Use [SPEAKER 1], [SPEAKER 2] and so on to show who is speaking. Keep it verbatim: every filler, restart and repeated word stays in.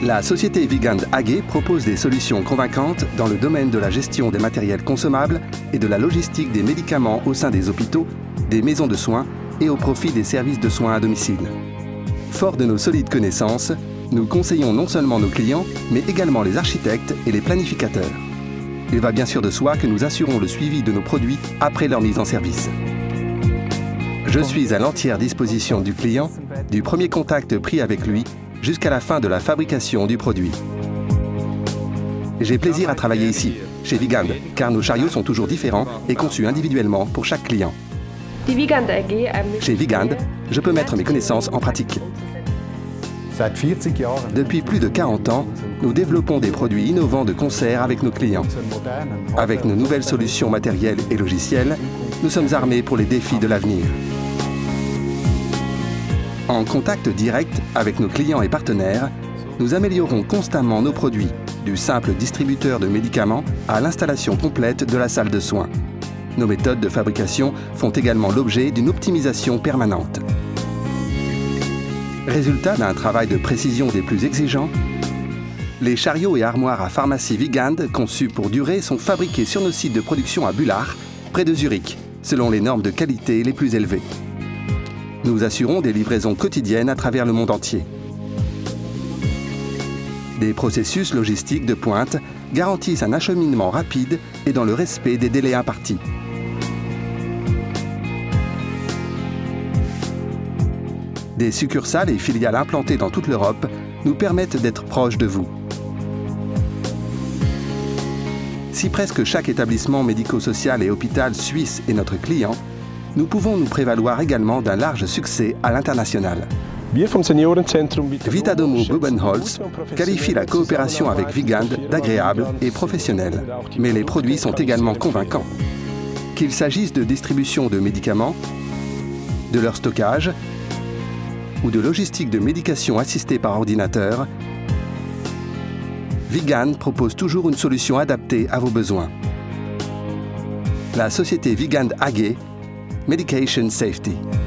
[SPEAKER 1] La société Vigand A G propose des solutions convaincantes dans le domaine de la gestion des matériels consommables et de la logistique des médicaments au sein des hôpitaux, des maisons de soins et au profit des services de soins à domicile. Fort de nos solides connaissances, nous conseillons non seulement nos clients, mais également les architectes et les planificateurs. Il va bien sûr de soi que nous assurons le suivi de nos produits après leur mise en service. Je suis à l'entière disposition du client, du premier contact pris avec lui jusqu'à la fin de la fabrication du produit. J'ai plaisir à travailler ici, chez Vigand, car nos chariots sont toujours différents et conçus individuellement pour chaque client. Chez Vigand, je peux mettre mes connaissances en pratique. Depuis plus de quarante ans, nous développons des produits innovants de concert avec nos clients. Avec nos nouvelles solutions matérielles et logicielles, nous sommes armés pour les défis de l'avenir. En contact direct avec nos clients et partenaires, nous améliorons constamment nos produits, du simple distributeur de médicaments à l'installation complète de la salle de soins. Nos méthodes de fabrication font également l'objet d'une optimisation permanente. Résultat d'un travail de précision des plus exigeants, les chariots et armoires à pharmacie Vigand conçus pour durer sont fabriqués sur nos sites de production à Bullach, près de Zurich, selon les normes de qualité les plus élevées. Nous assurons des livraisons quotidiennes à travers le monde entier. Des processus logistiques de pointe garantissent un acheminement rapide et dans le respect des délais impartis. Des succursales et filiales implantées dans toute l'Europe nous permettent d'être proches de vous. Si presque chaque établissement médico-social et hôpital suisse est notre client, nous pouvons nous prévaloir également d'un large succès à l'international. Vitadomo Bubenholz qualifie la coopération avec Vigand d'agréable et professionnelle, mais les produits sont également convaincants. Qu'il s'agisse de distribution de médicaments, de leur stockage ou de logistique de médication assistée par ordinateur, Vigand propose toujours une solution adaptée à vos besoins. La société Vigand A G, Medication Safety.